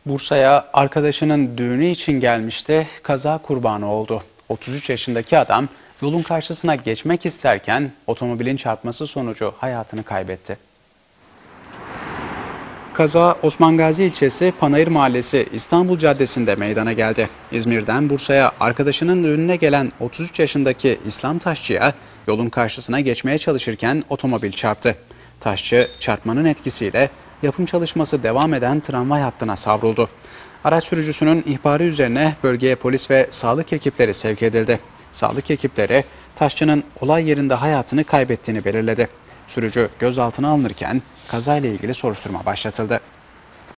Bursa'ya arkadaşının düğünü için gelmişti, kaza kurbanı oldu. 33 yaşındaki adam yolun karşısına geçmek isterken otomobilin çarpması sonucu hayatını kaybetti. Kaza Osman Gazi ilçesi Panayır Mahallesi İstanbul Caddesi'nde meydana geldi. İzmir'den Bursa'ya arkadaşının düğününe gelen 33 yaşındaki İslam Taşçı'ya yolun karşısına geçmeye çalışırken otomobil çarptı. Taşçı çarpmanın etkisiyle yapım çalışması devam eden tramvay hattına savruldu. Araç sürücüsünün ihbarı üzerine bölgeye polis ve sağlık ekipleri sevk edildi. Sağlık ekipleri Taşçı'nın olay yerinde hayatını kaybettiğini belirledi. Sürücü gözaltına alınırken kazayla ilgili soruşturma başlatıldı.